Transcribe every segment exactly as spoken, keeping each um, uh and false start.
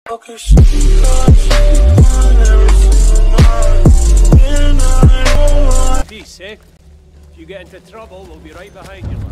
Peace, eh? If you get into trouble, we'll be right behind you, lad.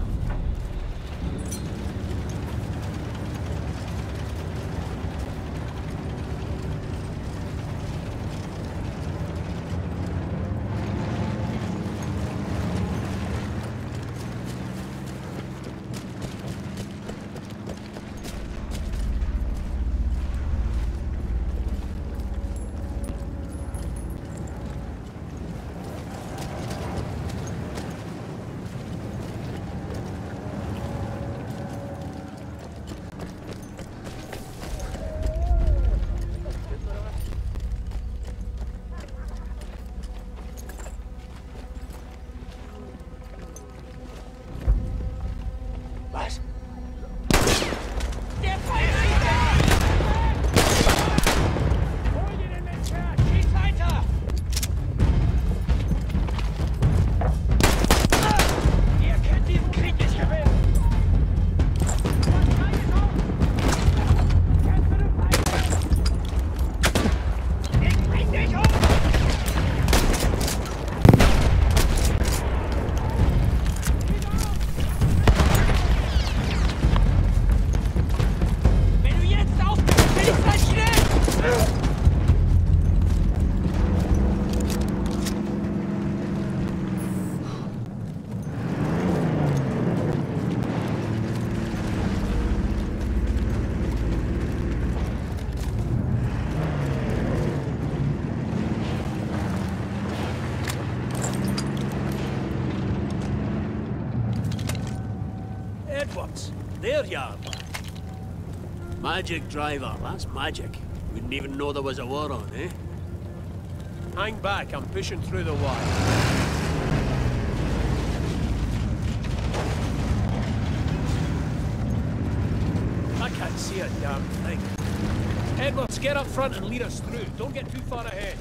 There you are, lad. Magic driver, that's magic. Wouldn't even know there was a war on, eh? Hang back, I'm pushing through the wire. I can't see a damn thing. Edwards, get up front and lead us through. Don't get too far ahead.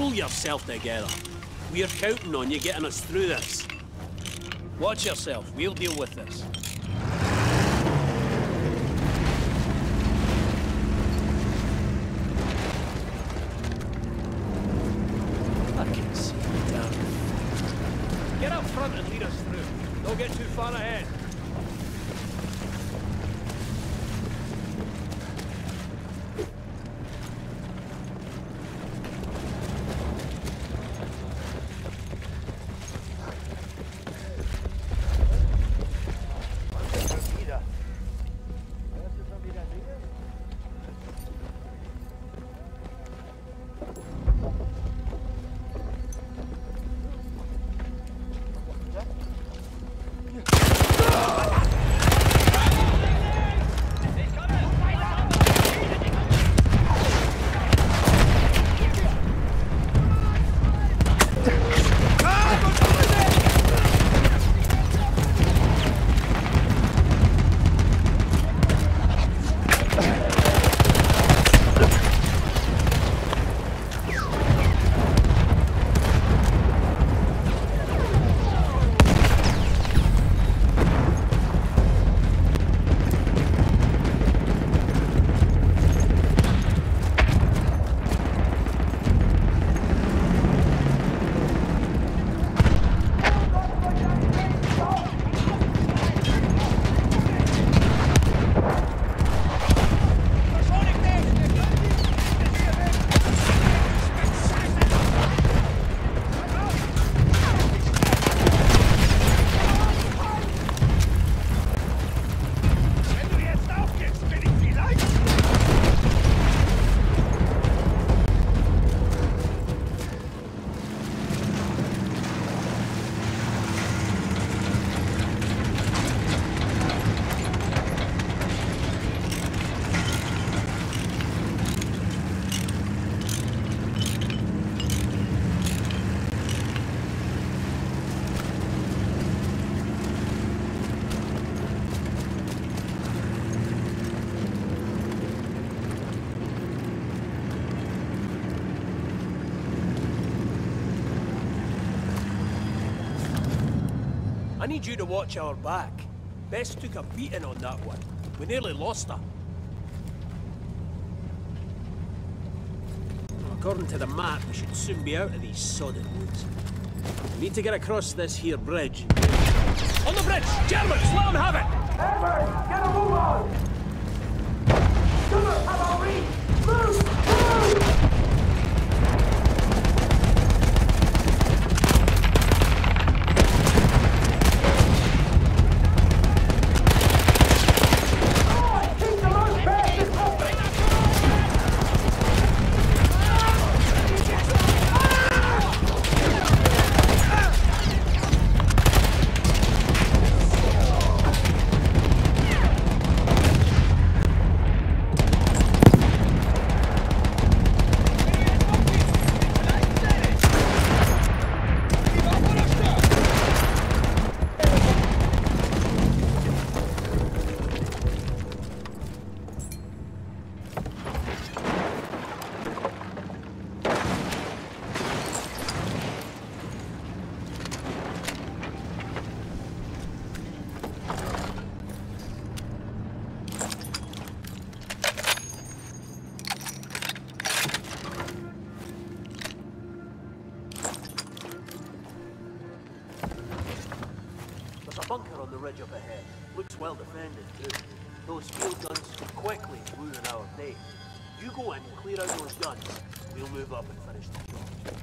Pull yourself together. We're counting on you getting us through this. Watch yourself. We'll deal with this. I can see you down. Get up front and lead us through. Don't get too far ahead. I need you to watch our back. Bess took a beating on that one. We nearly lost her. According to the map, we should soon be out of these sodded woods. We need to get across this here bridge. On the bridge! Germans, let them have it! Edward, get a move on! Gunners have our read! Move! Move! Bunker on the ridge up ahead. Looks well defended too. Those field guns could quickly ruin our day. You go in, clear out those guns. We'll move up and finish the job.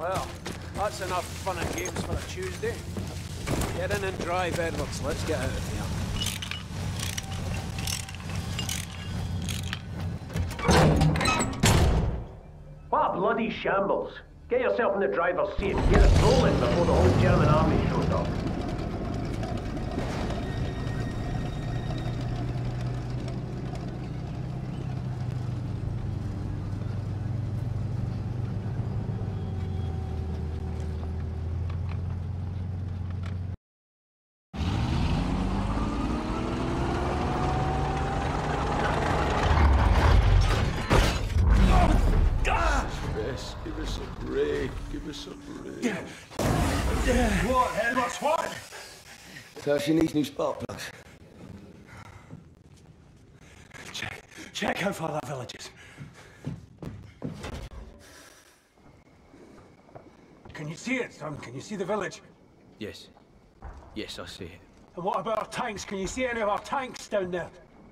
Well, that's enough fun and games for a Tuesday. Get in and drive, Edwards. Let's get out of here. What a bloody shambles. Get yourself in the driver's seat and get us rolling before the whole German army shows up. Give us a break. Give us a break. What, Edwards, what? So she needs new spark plugs. Check. Check how far that village is. Can you see it, son? Can you see the village? Yes. Yes, I see it. And what about our tanks? Can you see any of our tanks down there?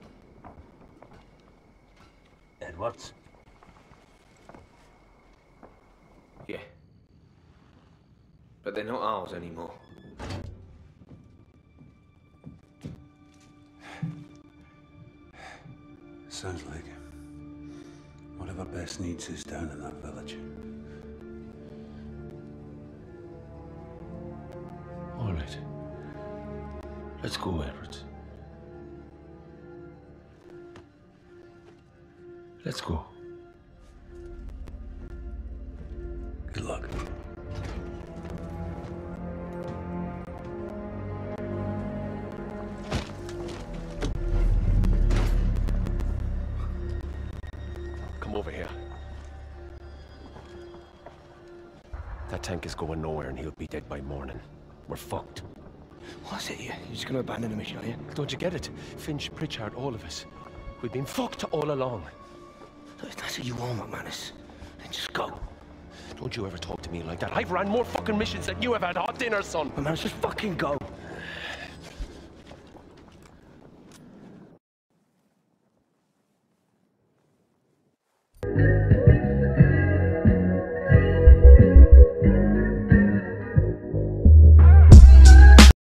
Edwards? Yeah. But they're not ours anymore. Sounds like whatever Bess needs is down in that village. All right. Let's go, Edwards. Let's go. Good luck. Come over here. That tank is going nowhere and he'll be dead by morning. We're fucked. What's it here? You're just gonna abandon the mission, are you? Don't you get it? Finch, Pritchard, all of us. We've been fucked all along. Look, if that's what you want, McManus, then just go. Don't you ever talk to me like that. I've ran more fucking missions than you have had hot dinner, son. McManus, just fucking go.